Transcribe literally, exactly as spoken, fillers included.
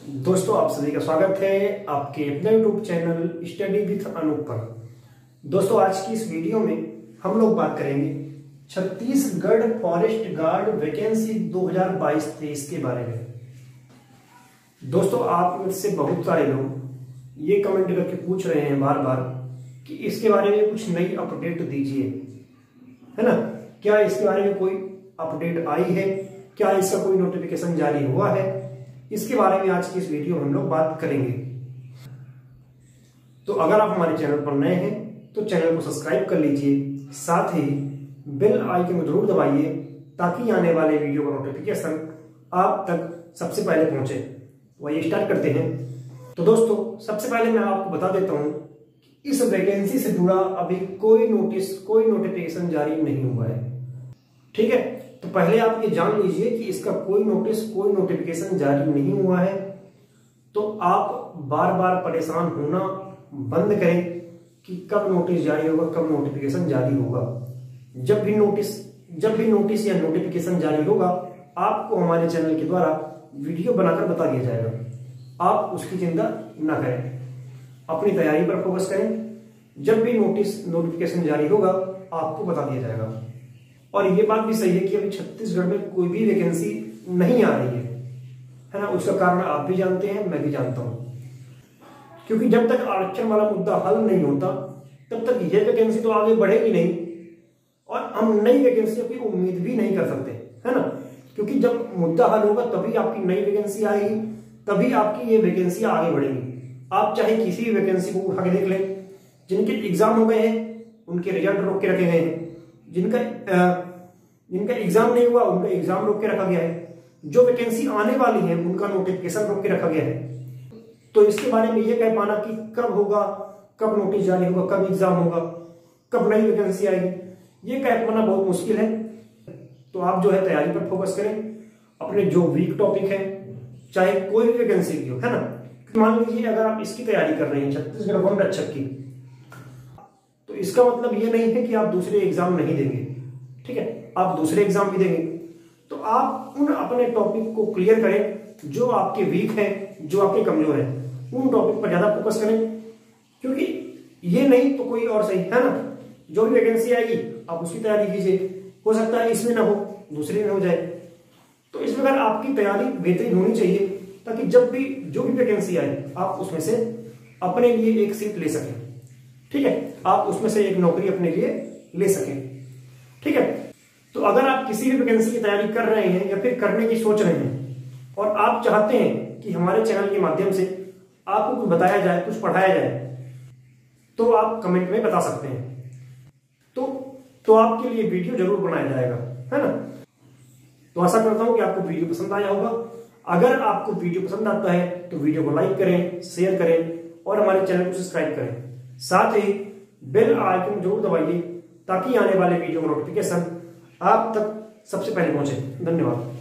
दोस्तों, आप सभी का स्वागत है आपके अपने YouTube channel study with Anoop पर। दोस्तों, आज की इस वीडियो में हम लोग बात करेंगे छत्तीसगढ़ फॉरेस्ट गार्ड वैकेंसी दो हज़ार बाईस तेईस के बारे में। दोस्तों, आप में से बहुत सारे लोग ये कमेंट करके पूछ रहे हैं बार बार कि इसके बारे में कुछ नई अपडेट दीजिए, है ना। क्या इसके बारे में कोई अपडेट आई है? क्या इसका कोई नोटिफिकेशन जारी हुआ है? इसके बारे में आज की इस वीडियो में हम लोग बात करेंगे। तो अगर आप हमारे चैनल पर नए हैं तो चैनल को सब्सक्राइब कर लीजिए, साथ ही बेल आइकन को जरूर दबाइए ताकि आने वाले वीडियो का नोटिफिकेशन आप तक सबसे पहले पहुंचे। वही स्टार्ट करते हैं। तो दोस्तों, सबसे पहले मैं आपको बता देता हूं कि इस वैकेंसी से जुड़ा अभी कोई नोटिस कोई नोटिफिकेशन जारी नहीं हुआ है, ठीक है। तो पहले आप ये जान लीजिए कि इसका कोई नोटिस कोई नोटिफिकेशन जारी नहीं हुआ है। तो आप बार बार परेशान होना बंद करें कि कब नोटिस जारी होगा, कब नोटिफिकेशन जारी होगा। जब भी नोटिस जब भी नोटिस या नोटिफिकेशन जारी होगा, आपको हमारे चैनल के द्वारा वीडियो बनाकर बता दिया जाएगा। आप उसकी चिंता ना करें, अपनी तैयारी पर फोकस करें। जब भी नोटिस नोटिफिकेशन जारी होगा, आपको बता दिया जाएगा। और ये बात भी सही है कि अभी छत्तीसगढ़ में कोई भी वैकेंसी नहीं आ रही है, है ना। उसका कारण आप भी जानते हैं, मैं भी जानता हूं। क्योंकि जब तक आरक्षण वाला मुद्दा हल नहीं होता तब तक ये वैकेंसी तो आगे बढ़ेगी नहीं, और हम नई वैकेंसी की उम्मीद भी नहीं कर सकते, है ना। क्योंकि जब मुद्दा हल होगा तभी आपकी नई वैकेंसी आएगी, तभी आपकी ये वैकेंसी आगे बढ़ेगी। आप चाहे किसी भी वैकेंसी को उठा के देख लें, जिनके एग्जाम हो गए हैं उनके रिजल्ट रोक के रखे गए हैं, जिनका जिनका एग्जाम नहीं हुआ उनका एग्जाम रोक के रखा गया है, जो वैकेंसी आने वाली है उनका नोटिफिकेशन रोक के रखा गया है। तो इसके बारे में ये कह पाना कि कब होगा, कब नोटिस जारी होगा, कब एग्जाम होगा, कब नई वैकेंसी आएगी, ये कह पाना बहुत मुश्किल है। तो आप जो है तैयारी पर फोकस करें। अपने जो वीक टॉपिक है, चाहे कोई भी वैकेंसी की हो, है ना। मान लीजिए अगर आप इसकी तैयारी कर रहे हैं छत्तीसगढ़ वन रक्षक की, तो इसका मतलब ये नहीं है कि आप दूसरे एग्जाम नहीं देंगे, ठीक है। आप दूसरे एग्जाम भी देंगे। तो आप उन अपने टॉपिक को क्लियर करें जो आपके वीक हैं, जो आपके कमजोर हैं, उन टॉपिक पर ज्यादा फोकस करें। क्योंकि ये नहीं तो कोई और सही, है ना। जो भी वैकेंसी आएगी आप उसकी तैयारी कीजिए। हो सकता है इसमें ना हो, दूसरे में हो जाए। तो इस प्रकार आपकी तैयारी बेहतरीन होनी चाहिए ताकि जब भी जो भी वैकेंसी आए आप उसमें से अपने लिए एक सीट ले सकें, ठीक है। आप उसमें से एक नौकरी अपने लिए ले सकें, ठीक है। तो अगर आप किसी भी वैकेंसी की तैयारी कर रहे हैं या फिर करने की सोच रहे हैं और आप चाहते हैं कि हमारे चैनल के माध्यम से आपको कुछ बताया जाए, कुछ पढ़ाया जाए, तो आप कमेंट में बता सकते हैं। तो तो आपके लिए वीडियो जरूर बनाया जाएगा, है ना। तो आशा करता हूं कि आपको वीडियो पसंद आया होगा। अगर आपको वीडियो पसंद आता है तो वीडियो को लाइक करें, शेयर करें और हमारे चैनल को सब्सक्राइब करें। साथ ही बेल आइकन जरूर दबाइए ताकि आने वाले वीडियो का नोटिफिकेशन आप तक सबसे पहले पहुंचे। धन्यवाद।